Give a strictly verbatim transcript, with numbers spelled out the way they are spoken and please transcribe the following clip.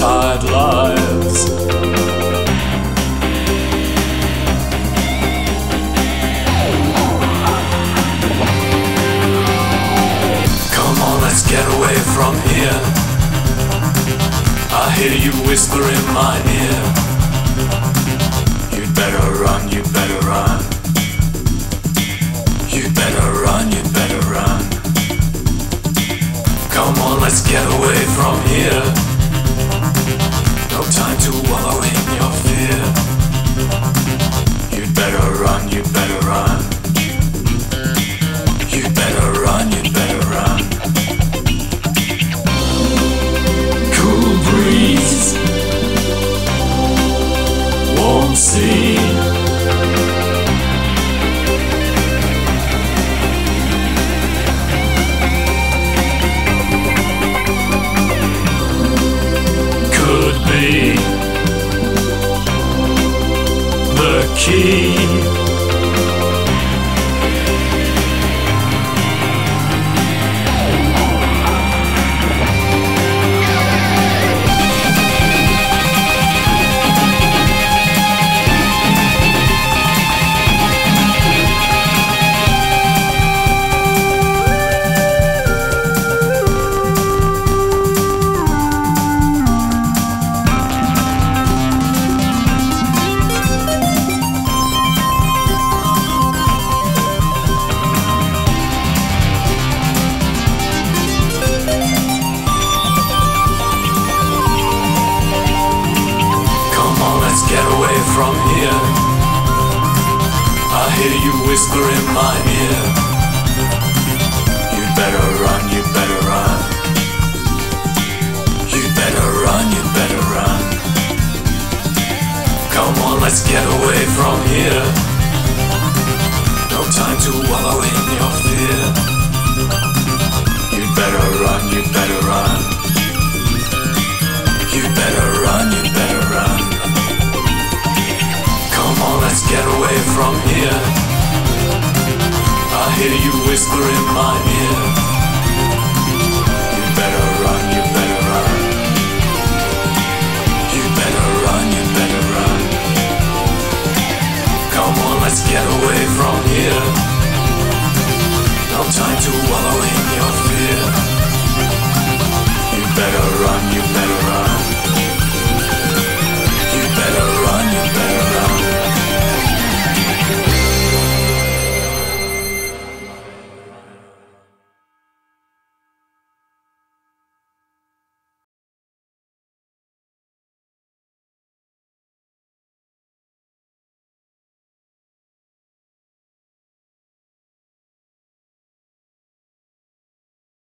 tired lives. Come on, let's get away from here. I hear you whisper in my ear. You'd better run, you'd better run. You'd better run, you'd better run. Come on, let's get away from here. No time to wallow in your fear. You'd better run, you'd better run. You'd better run, you'd better run. Cool breeze, warm sea. The key. From here, I hear you whisper in my ear. You'd better run, you'd better run. You'd better run, you'd better run. Come on, let's get away from here. No time to wallow in your fear. You'd better run, you'd better run. You'd better run, you'd better run. Come on, let's get away from here. I hear you whisper in my ear. You better run, you better run. You better run, you better run. Come on, let's get away from here. No time to wallow in